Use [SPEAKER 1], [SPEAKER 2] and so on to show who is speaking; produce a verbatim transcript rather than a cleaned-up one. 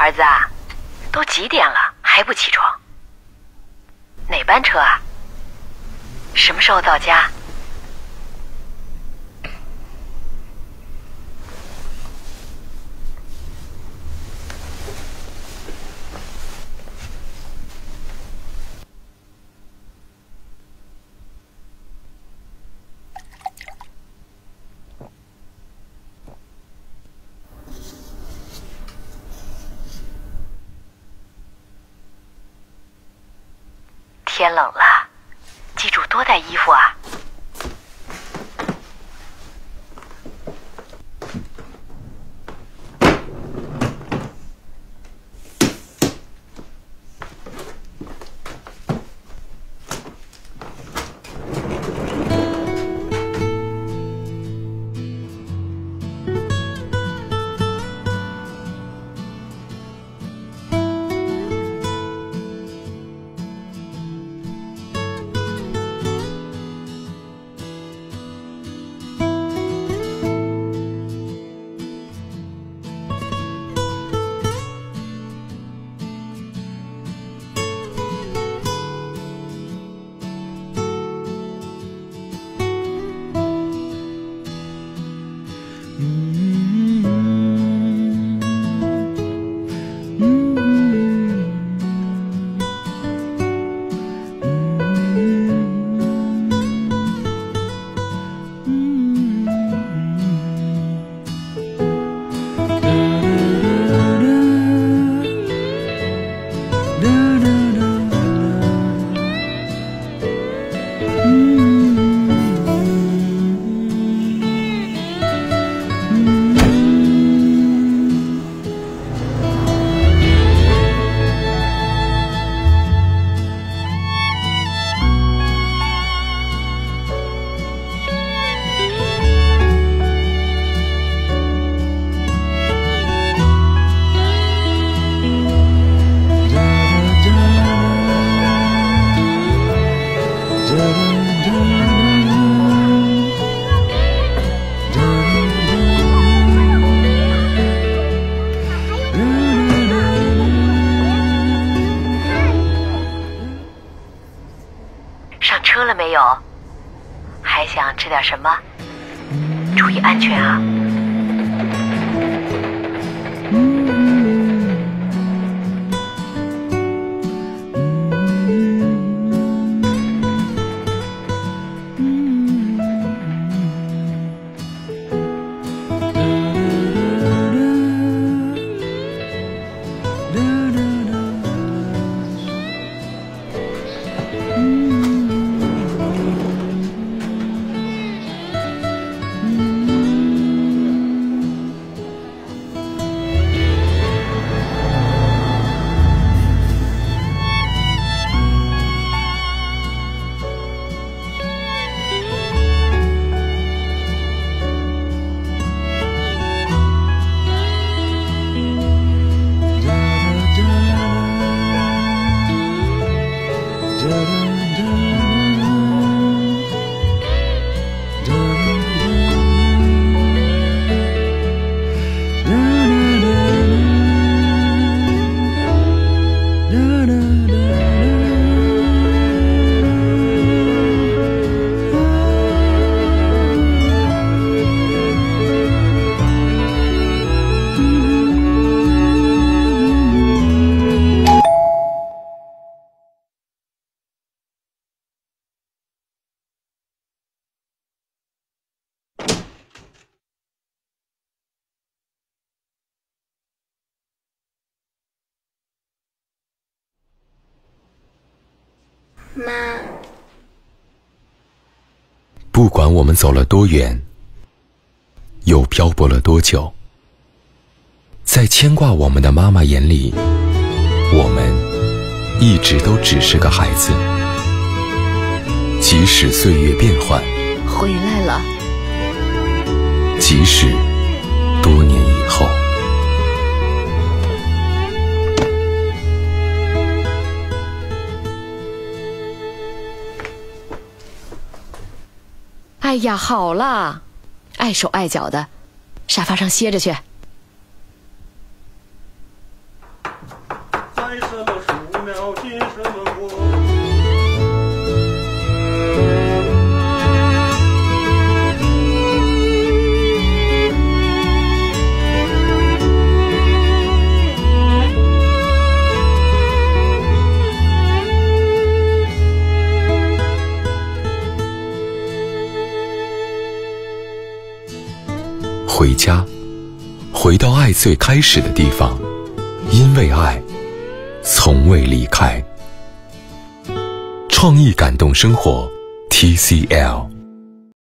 [SPEAKER 1] 儿子啊，都几点了还不起床？哪班车啊？什么时候到家？天冷了，记住多带衣服啊。上车了没有？还想吃点什么？注意安全啊！
[SPEAKER 2] 妈，
[SPEAKER 3] 不管我们走了多远，又漂泊了多久，在牵挂我们的妈妈眼里，我们一直都只是个孩子。即使岁月变幻，
[SPEAKER 2] 回来了。
[SPEAKER 3] 即使多年以后。
[SPEAKER 2] 哎呀，好了，碍手碍脚的，沙发上歇着去。
[SPEAKER 3] 回家，回到爱最开始的地方，因为爱，从未离开。创意感动生活 ，T C L。